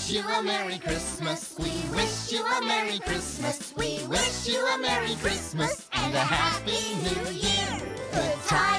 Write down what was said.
wish you a Merry Christmas. We wish you a Merry Christmas. We wish you a Merry Christmas and a Happy New Year. Good times.